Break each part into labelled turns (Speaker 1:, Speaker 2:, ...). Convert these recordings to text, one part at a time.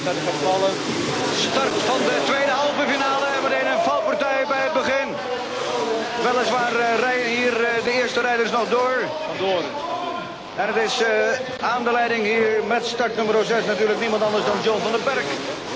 Speaker 1: start gaat vallen.
Speaker 2: Start van de tweede halve finale en meteen een valpartij bij het begin. Weliswaar rijden hier de eerste rijders nog door.
Speaker 1: Vandoor.
Speaker 2: En het is aan de leiding hier met start nummer 6 natuurlijk niemand anders dan John van den Berg.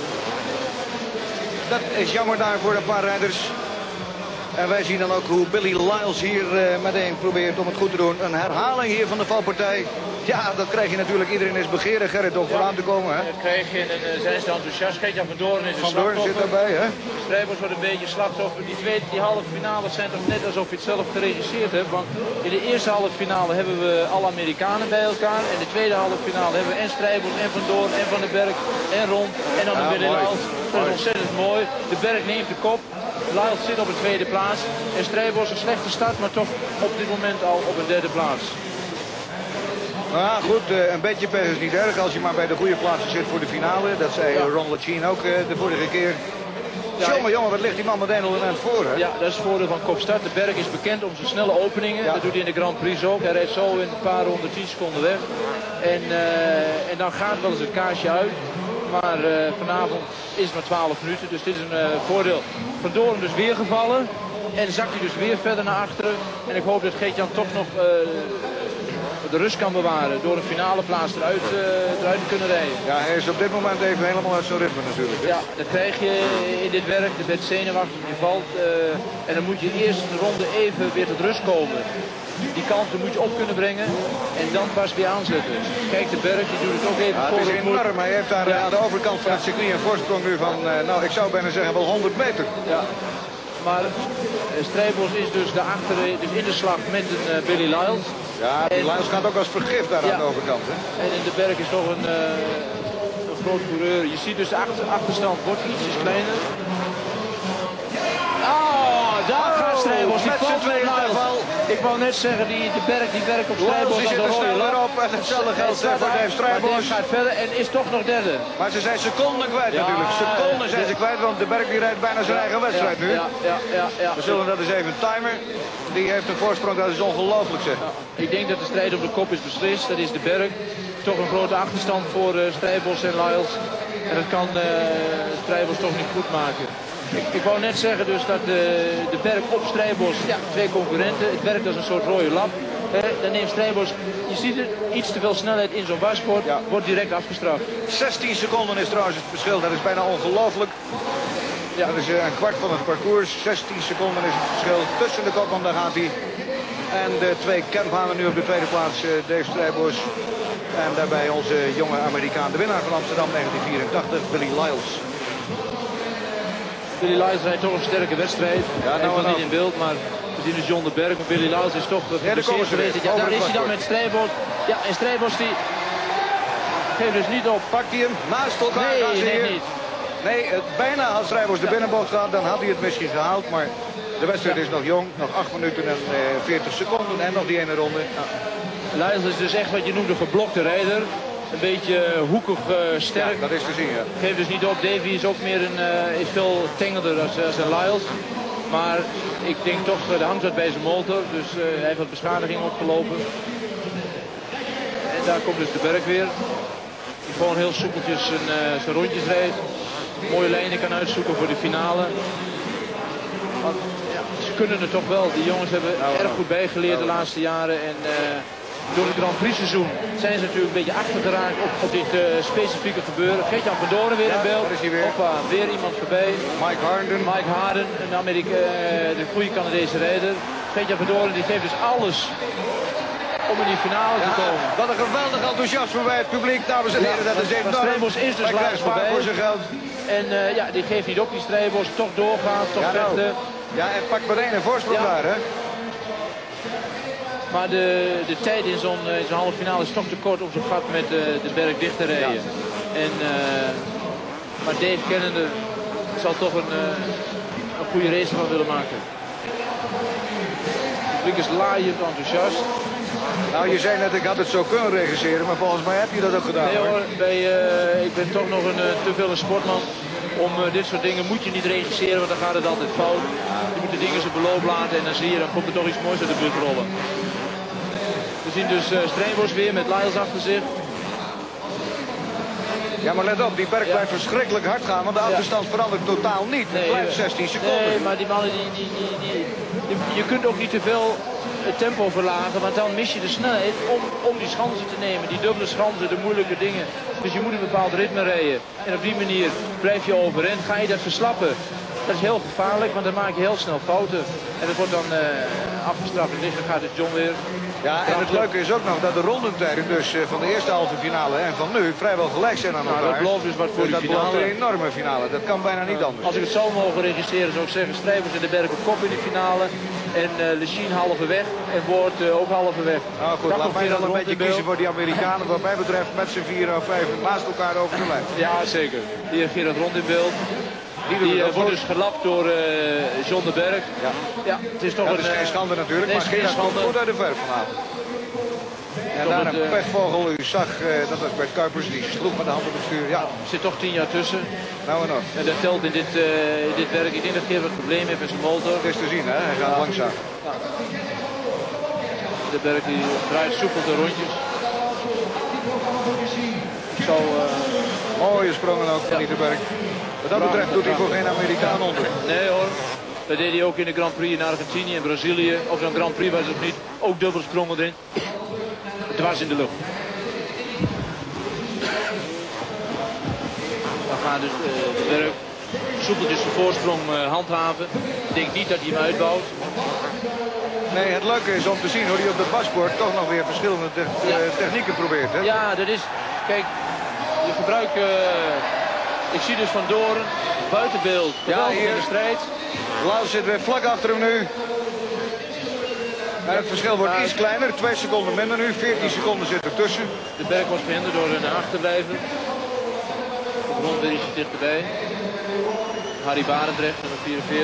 Speaker 2: Dat is jammer daar voor een paar rijders. En wij zien dan ook hoe Billy Lyles hier meteen probeert om het goed te doen. Een herhaling hier van de valpartij. Ja, dat krijg je natuurlijk. Iedereen is begeerig, Gerrit, om vooraan te komen. Hè?
Speaker 1: Dat krijg je en zijn ze enthousiast. Geert-Jan van Doorn is een
Speaker 2: Van Doorn
Speaker 1: slachtoffer.
Speaker 2: zit daarbij, hè?
Speaker 1: Strijbers wordt een beetje slachtoffer. Die halve finales zijn toch net alsof je het zelf geregisseerd hebt. Want in de eerste halve finale hebben we alle Amerikanen bij elkaar. En de tweede halve finale hebben we en Strijbers en Van Doorn en Van den Berg en Ron. En dan de Billy Lyles. Dat is ontzettend mooi. De Berg neemt de kop. Lyles zit op de tweede plaats. En Strijbos een slechte start, maar toch op dit moment al op een derde plaats.
Speaker 2: Nou goed, een beetje pech is niet erg als je maar bij de goede plaatsen zit voor de finale. Dat zei Ron Lachine ook de vorige keer. Ja, jongen, wat ligt die man meteen al een eind voor, hè?
Speaker 1: Ja, dat is het voordeel van kopstart. De Berg is bekend om zijn snelle openingen. Ja. Dat doet hij in de Grand Prix ook. Hij rijdt zo in een paar ronden 10 seconden weg. En dan gaat wel eens het kaarsje uit. Maar vanavond is het maar 12 minuten, dus dit is een voordeel. Van Doorn dus weer gevallen. En zakt hij dus weer verder naar achteren. En ik hoop dat Geert-Jan toch nog de rust kan bewaren door een finale plaats eruit te kunnen rijden.
Speaker 2: Ja, hij is op dit moment even helemaal uit zijn ritme natuurlijk. Hè?
Speaker 1: Ja, dat krijg je in dit werk. Je bent zenuwachtig, je valt. En dan moet je eerst een ronde even weer tot rust komen. Die kanten moet je op kunnen brengen en dan pas weer aanzetten. Kijk, de Berg, die doet het ook even voor.
Speaker 2: Het is enorm, maar hij heeft daar aan de overkant van het circuit een voorsprong nu van, nou ik zou bijna zeggen wel 100 meter.
Speaker 1: Ja. Maar Strijbos is dus daarachter, dus in de slag met een Billy Lyles.
Speaker 2: Ja, die Lyles gaat ook als vergif daar aan de overkant. Hè?
Speaker 1: En in de Berg is toch een groot coureur. Je ziet dus de achterstand wordt ietsjes kleiner. Oh, daar gaat Strijbos. Die valt met Lyles. Ik wou net zeggen, de Berg die werkt op Strijbos als een rode lap.
Speaker 2: Op en hetzelfde geldt voor Dave Strijbos.
Speaker 1: gaat verder en is toch nog derde.
Speaker 2: Maar ze zijn seconden kwijt natuurlijk. Seconden zijn ze kwijt, want de Berg die rijdt bijna zijn eigen wedstrijd nu.
Speaker 1: Ja.
Speaker 2: We zullen dat eens even timen. Die heeft een voorsprong, dat is ongelooflijk zeg.
Speaker 1: Ik denk dat de strijd op de kop is beslist. Dat is de Berg. Toch een grote achterstand voor Strijbos en Lyles. En dat kan Strijbos toch niet goed maken. Ik wou net zeggen dus dat de Berg op Strijbos, ja, twee concurrenten. Het werkt als een soort rode lap. Dan neemt Strijbos, je ziet er iets te veel snelheid in zo'n wassport, wordt direct afgestraft.
Speaker 2: 16 seconden is trouwens het verschil, dat is bijna ongelooflijk. Ja, dat is een kwart van het parcours. 16 seconden is het verschil tussen de kopman, daar gaat hij. En de twee Kemphanen nu op de tweede plaats, Dave Strijbos. En daarbij onze jonge Amerikaan, de winnaar van Amsterdam 1984, Billy Lyles.
Speaker 1: Billy Lyles rijdt toch een sterke wedstrijd. Ja, hij was niet in beeld, maar we zien dus John de Berg. Maar Billy Lyles is toch geblesseerd geweest. Ja, daar is hij dan met Strijbos. Ja, en Strijbos die geeft dus niet op.
Speaker 2: Pakt hij hem naast elkaar?
Speaker 1: Nee, niet.
Speaker 2: Nee, bijna had Strijbos de binnenbocht gehad, dan had hij het misschien gehaald. Maar de wedstrijd is nog jong, nog 8 minuten en 40 seconden en nog die ene ronde.
Speaker 1: Ja. Lyles is dus echt wat je noemt een geblokte rijder. Een beetje hoekig sterk.
Speaker 2: Ja, dat is te zien, ja.
Speaker 1: Geeft dus niet op. Davy is ook meer is veel tengelder als een Lyles. Maar ik denk toch, de hangt wat bij zijn motor. Dus hij heeft wat beschadiging opgelopen. En daar komt dus de Berg weer. Die gewoon heel soepeltjes zijn rondjes rijdt. Mooie lijnen kan uitzoeken voor de finale. Want, ja, ze kunnen het toch wel. Die jongens hebben erg goed bijgeleerd de laatste jaren. En door het Grand Prix seizoen zijn ze natuurlijk een beetje achtergeraakt op dit specifieke gebeuren. Geert-Jan van Doorn weer in beeld. Hoppa, weer iemand voorbij. Mike Harden, de goede Canadese rijder. Geert-Jan van Doorn die geeft dus alles om in die finale te komen.
Speaker 2: Wat een geweldig enthousiasme bij het publiek, dames en heren. Dat is enorm.
Speaker 1: Strijbos is dus laatst voorbij.
Speaker 2: Voor zijn geld.
Speaker 1: En die geeft niet op, die Strijbos. Toch doorgaan, toch vechten.
Speaker 2: Ja, en pakt meteen een voorsprong daar, hè.
Speaker 1: Maar de tijd in zo'n halve finale is toch te kort om zo'n gat met de Berg dicht te rijden. En, maar Dave kennende zal toch een goede race van willen maken. Het publiek is laaiend enthousiast.
Speaker 2: Nou, je zei net, ik had het zo kunnen regisseren, maar volgens mij heb je dat ook gedaan.
Speaker 1: Nee hoor, ik ben toch nog te veel een sportman. Om dit soort dingen moet je niet regisseren, want dan gaat het altijd fout. Je moet de dingen zo beloop laten en dan zie je, dan komt er toch iets moois uit de bus rollen. We zien dus Strijbos weer met Lyles achter zich.
Speaker 2: Ja, maar let op, die Berg blijft verschrikkelijk hard gaan, want de achterstand verandert totaal niet. Het blijft 16 seconden.
Speaker 1: Nee, maar die mannen, je kunt ook niet te veel het tempo verlagen, want dan mis je de snelheid om die schansen te nemen. Die dubbele schansen, de moeilijke dingen. Dus je moet een bepaald ritme rijden. En op die manier blijf je overeind. Ga je dat verslappen, dat is heel gevaarlijk, want dan maak je heel snel fouten. En dat wordt dan afgestraft. Dus dan gaat het John weer.
Speaker 2: Ja, en het leuke is ook nog dat de rondetijden dus van de eerste halve finale en van nu vrijwel gelijk zijn aan elkaar.
Speaker 1: Dat belooft dus wat voor die finale.
Speaker 2: Dat belooft een enorme finale. Dat kan bijna niet anders.
Speaker 1: Als ik het zou mogen registreren, zou ik zeggen, Strijbers en de Berg op kop in de finale. En Lechien halve weg en Woord ook halve weg.
Speaker 2: Nou goed, laat mij dan een beetje kiezen voor die Amerikanen. Wat mij betreft met z'n 4 of 5 naast elkaar over de lijn.
Speaker 1: Ja, zeker. Hier Gerard Rond in beeld. Die wordt dus gelapt door John de Berg.
Speaker 2: Ja.
Speaker 1: Ja, het is toch
Speaker 2: dat is geen schande natuurlijk, maar Gerard komt goed uit de verf vanavond. En daar een pechvogel, u zag, dat was Bert Kuipers, die sloeg met de hand op het stuur. Ja.
Speaker 1: Er zit toch 10 jaar tussen.
Speaker 2: Nou en nog.
Speaker 1: En dat telt in dit werk. Ik denk dat Gerard wat probleem heeft met zijn motor.
Speaker 2: Het is te zien, hè? Hij gaat langzaam.
Speaker 1: Ja. De Berg die draait soepel de rondjes. Zo,
Speaker 2: mooie sprongen ook van de Berg. Wat dat betreft doet hij voor geen Amerikaan onder.
Speaker 1: Nee hoor. Dat deed hij ook in de Grand Prix in Argentinië en Brazilië. Of zo'n Grand Prix was het niet. Ook dubbel sprongen erin. Dwars in de lucht. Dan gaat dus de Berg soepeltjes zijn voorsprong handhaven. Ik denk niet dat hij hem uitbouwt.
Speaker 2: Nee, het leuke is om te zien hoe hij op de paspoort toch nog weer verschillende technieken probeert. Hè?
Speaker 1: Ja, dat is... Kijk, je gebruikt... ik zie dus Van Doorn buiten beeld.
Speaker 2: Ja, hier
Speaker 1: in de strijd.
Speaker 2: Laus zit weer vlak achter hem nu. En het verschil wordt iets kleiner, 2 seconden minder nu, 14 seconden zit ertussen.
Speaker 1: De Berg was verhinderd door naar achter blijven. Op de rond weer ietsje dichterbij. Harry Barendrecht, nummer 44.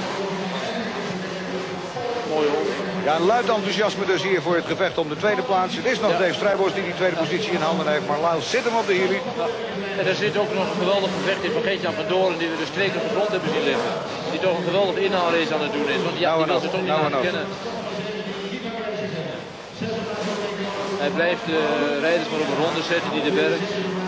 Speaker 1: Mooi hoor.
Speaker 2: Ja, een luid enthousiasme dus hier voor het gevecht om de tweede plaats. Het is nog Dave Strijbos die tweede positie in handen heeft, maar Laus zit hem op de hielen.
Speaker 1: En er zit ook nog een geweldig gevecht in van Geert-Jan van Doorn, die we dus 2 keer op de grond hebben zien liggen. Die toch een geweldige inhaalrace aan het doen is, want die wil ze toch niet laten kennen. Hij blijft de rijders maar op een ronde zetten, die de Berg.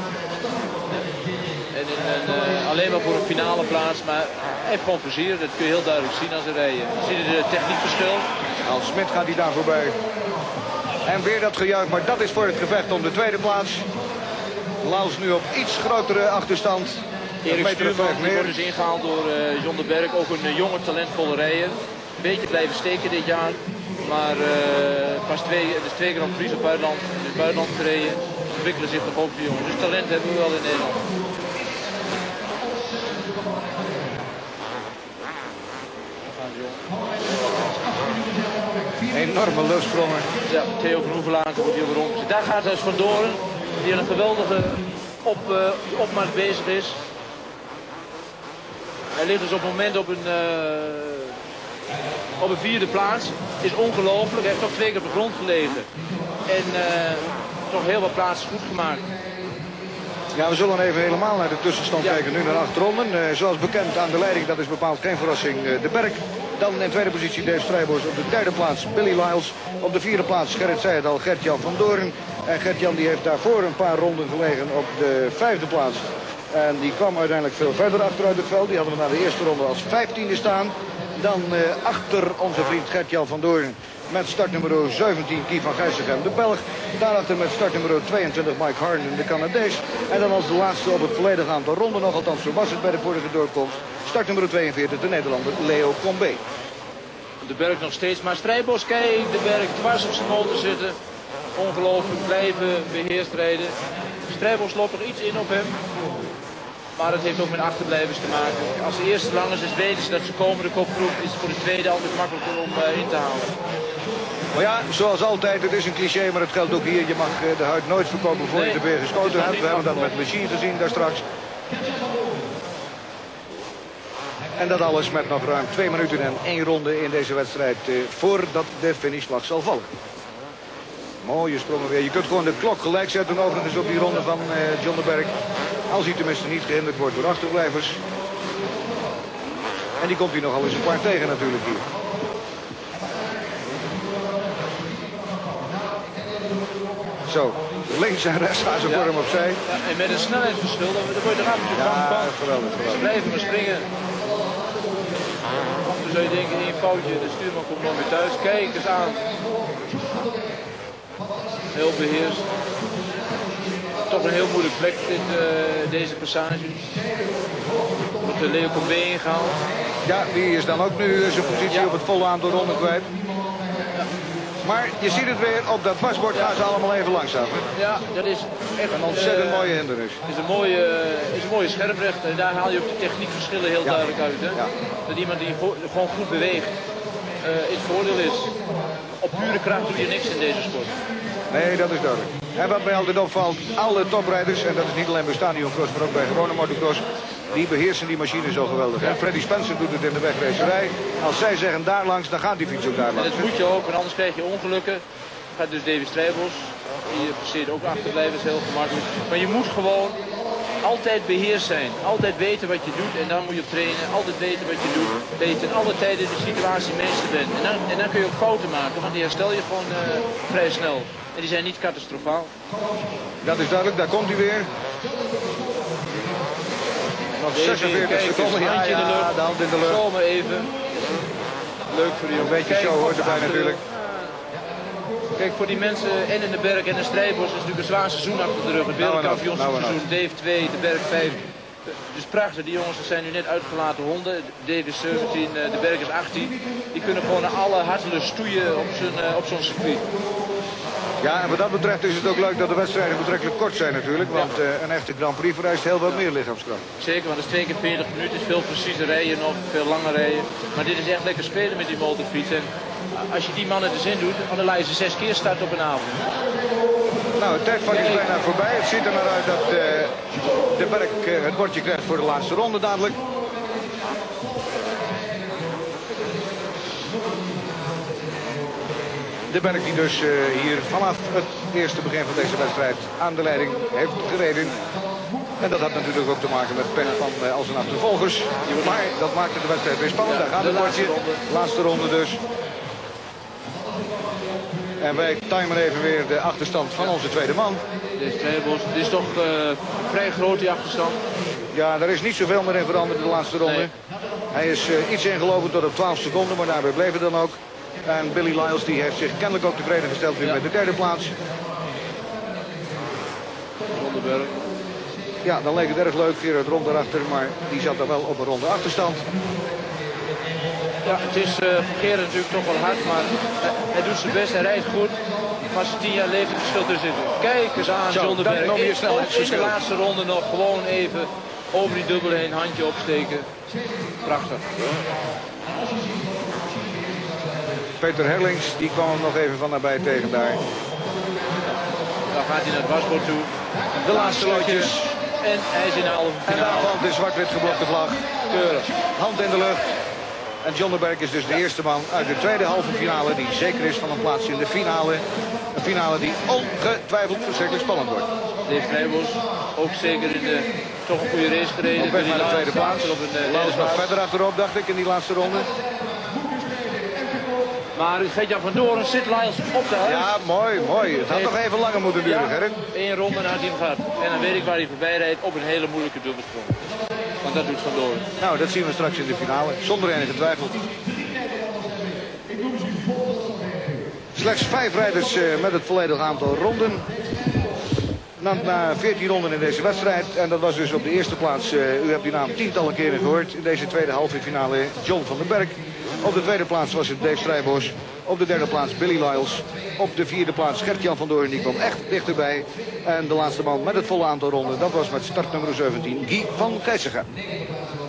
Speaker 1: En alleen maar voor een finale plaats, maar hij heeft gewoon plezier. Dat kun je heel duidelijk zien als ze rijden. Zie je de techniekverschil?
Speaker 2: Als Smit gaat hij daar voorbij. En weer dat gejuich, maar dat is voor het gevecht om de tweede plaats. Laus nu op iets grotere achterstand.
Speaker 1: Erik Stuurman wordt dus ingehaald door John de Berg. Ook een jonge, talentvolle rijder. Een beetje blijven steken dit jaar. Maar pas 2 Grand Prix op buitenland, in het buitenland gereden. Ze ontwikkelen zich toch ook de jongens. Dus talent hebben we wel in Nederland.
Speaker 2: Enorme luchtsprongen.
Speaker 1: Ja, Theo van Hoevelaken wordt hier weer rond. Daar gaat dus Van Doorn, die een geweldige opmars bezig is. Hij ligt dus op het moment op een 4e plaats. Is ongelooflijk. Hij heeft toch 2 keer op de grond gelegen. En toch heel wat plaatsen goed gemaakt.
Speaker 2: Ja, we zullen even helemaal naar de tussenstand kijken. Nu naar 8 ronden. Zoals bekend aan de leiding, dat is bepaald geen verrassing, de Berg. Dan in tweede positie Dave Strijbos. Op de derde plaats Billy Lyles. Op de 4e plaats, Gerrit zei het al, Gert-Jan van Doorn. En Gert-Jan die heeft daarvoor een paar ronden gelegen op de 5e plaats. En die kwam uiteindelijk veel verder achteruit het veld. Die hadden we na de eerste ronde als 15e staan. Dan achter onze vriend Gert-Jan van Doorn met startnummer 17 Guy van Gijsegem, de Belg. Daarachter met startnummer 22 Mike Harden, de Canadees. En dan als de laatste op het volledige aantal ronden nog, althans zo was het bij de vorige doorkomst, startnummer 42 de Nederlander Leo Combe.
Speaker 1: De Berg nog steeds, maar Strijbos, kijk, de Berg dwars op zijn motor zitten. Ongelooflijk, blijven beheerst rijden. Strijbos loopt nog iets in op hem. Maar het heeft ook met achterblijvers te maken. Als de eerste lang is, weten ze dat ze komen. De kopgroep is voor de tweede altijd makkelijker om in te halen.
Speaker 2: Maar ja, zoals altijd, het is een cliché, maar het geldt ook hier. Je mag de huid nooit verkopen voor je te weer geschoten hebt. We hebben dat met Lechien gezien daar straks. En dat alles met nog ruim 2 minuten en 1 ronde in deze wedstrijd voordat de finishvlag zal vallen. Mooie sprongen weer. Je kunt gewoon de klok gelijk zetten overigens op die ronde van John de Berg. Als hij tenminste niet gehinderd wordt door achterblijvers. En die komt hij nogal eens een paar tegen natuurlijk hier. Zo, links en rechts gaan ze voor hem opzij.
Speaker 1: Ja, en met een snelheidsverschil, dan word je eraf natuurlijk van.
Speaker 2: Geweldig.
Speaker 1: Ze blijven maar springen. Dan zou je denken, één foutje, de stuurman komt nog weer thuis. Kijk eens aan. Heel beheerst. Toch een heel moeilijk plek deze passage. Wordt de Leo Combé ingehaald.
Speaker 2: Ja, die is dan ook nu zijn positie op het volle aantal ronden kwijt. Maar je ziet het weer, op dat pasbord gaan ze allemaal even langzaam.
Speaker 1: Ja, dat is echt
Speaker 2: een ontzettend mooie hindernis.
Speaker 1: Is een mooie scherprechter. En daar haal je ook de techniekverschillen heel duidelijk uit. Hè?
Speaker 2: Ja.
Speaker 1: Dat iemand die gewoon goed beweegt, het voordeel is. Op pure kracht doe je niks in deze sport.
Speaker 2: Nee, dat is duidelijk. En wat mij altijd opvalt, alle toprijders, en dat is niet alleen bij stadioncross, maar ook bij gewone motocross, die beheersen die machine zo geweldig. En Freddy Spencer doet het in de wegracerij. Als zij zeggen daar langs, dan gaat die fiets ook daar langs.
Speaker 1: En dat moet je ook, want anders krijg je ongelukken. Gaat dus Davy Strijbos. Die passeert ook achterblijven, is heel gemakkelijk. Maar je moet gewoon altijd beheerst zijn. Altijd weten wat je doet en dan moet je op trainen. Altijd weten wat je doet. Dat je ten alle tijden de situatie meester bent. En dan kun je ook fouten maken, want die herstel je gewoon vrij snel. En die zijn niet catastrofaal.
Speaker 2: Dat is duidelijk, daar komt hij weer. Nog 46 seconden.
Speaker 1: Ja,
Speaker 2: handje in de lucht. De hand in de lucht.
Speaker 1: Zomaar even. Leuk voor die jongen.
Speaker 2: Een beetje show hoort erbij natuurlijk.
Speaker 1: Kijk, voor die mensen en in de berg en de Strijbos is natuurlijk een zwaar seizoen achter de rug. Het wereldkampioenschapseizoen, Dave 2, de berg 5. Dus prachtig, die jongens zijn nu net uitgelaten honden. Dave is 17, de berg is 18. Die kunnen gewoon naar alle hartelijke stoeien op zo'n circuit.
Speaker 2: Ja, en wat dat betreft is het ook leuk dat de wedstrijden betrekkelijk kort zijn natuurlijk. Want een echte Grand Prix vereist heel wat meer lichaamskracht.
Speaker 1: Zeker, want het is 2 keer 40 minuten, is veel precieze rijden nog, veel langer rijden. Maar dit is echt lekker spelen met die motorfiets. En als je die mannen de zin doet, dan laat je ze 6 keer starten op een avond.
Speaker 2: Nou, het tijdvak is bijna voorbij. Het ziet er maar uit dat de Berg het bordje krijgt voor de laatste ronde dadelijk. De Berg die dus hier vanaf het eerste begin van deze wedstrijd aan de leiding heeft gereden. En dat had natuurlijk ook te maken met pech van al zijn achtervolgers. Maar dat maakte de wedstrijd weer spannend. Daar gaat het bordje. Laatste ronde dus. En wij timen even weer de achterstand van onze tweede man.
Speaker 1: Dit is toch vrij groot die achterstand.
Speaker 2: Ja, er is niet zoveel meer in veranderd in de laatste ronde. Nee. Hij is iets ingelopen tot op 12 seconden, maar daarbij bleef het dan ook. En Billy Lyles die heeft zich kennelijk ook tevreden gesteld weer met de derde plaats.
Speaker 1: Rondeberg.
Speaker 2: Ja, dan leek het erg leuk, Gerard Rond daarachter, maar die zat er wel op een ronde achterstand.
Speaker 1: Ja, het is Gerard natuurlijk toch wel hard, maar hij doet zijn best, hij rijdt goed. Maar als 10 jaar leeftijdsverschil tussen zit. Kijk eens aan, Zonderberg. In de laatste ronde nog gewoon even over die dubbel heen, handje opsteken. Prachtig.
Speaker 2: Peter Herlings, die kwam hem nog even van nabij tegen daar.
Speaker 1: Dan gaat hij naar het wasbord toe.
Speaker 2: De laatste loodjes.
Speaker 1: En hij is in de halve finale.
Speaker 2: En daar valt de zwart-wit geblokte vlag.
Speaker 1: Keurig.
Speaker 2: Hand in de lucht. En John de Berg is dus de eerste man uit de tweede halve finale die zeker is van een plaats in de finale. Een finale die ongetwijfeld verschrikkelijk spannend wordt.
Speaker 1: Dave Strijbos ook zeker in de toch een goede race gereden.
Speaker 2: Op weg naar de tweede plaats. Laus nog verder achterop, dacht ik, in die laatste ronde.
Speaker 1: Maar Gert-Jan van Doorn zit Lyles op de huis.
Speaker 2: Ja, mooi, mooi. Het had nog even langer moeten duren, Gerrit.
Speaker 1: 1 ronde en had hij hem gehad. En dan weet ik waar hij voorbij rijdt op een hele moeilijke dubbelsprong. Want dat doet Van Doorn.
Speaker 2: Nou, dat zien we straks in de finale. Zonder enige twijfel. Slechts 5 rijders met het volledige aantal ronden. Na 14 ronden in deze wedstrijd. En dat was dus op de eerste plaats, u hebt die naam tientallen keren gehoord. In deze tweede halve finale John van den Berg. Op de tweede plaats was het Dave Strijbos. Op de derde plaats Billy Lyles. Op de vierde plaats Gert-Jan van Doorn. Die kwam echt dichterbij. En de laatste man met het volle aantal ronden. Dat was met startnummer 17 Guy van Keijsega.